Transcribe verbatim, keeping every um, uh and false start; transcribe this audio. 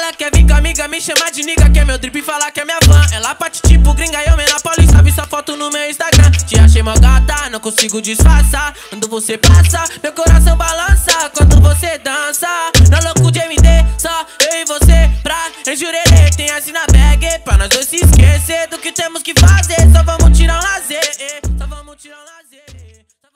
Ela quer vir com a amiga, me chama de nigga, que é meu drip e falar que é minha fã. Ela parte tipo gringa e eu menor paulista, vi sua foto no meu Instagram. Te achei mó gata, não consigo disfarçar. Quando você passa, meu coração balança. Quando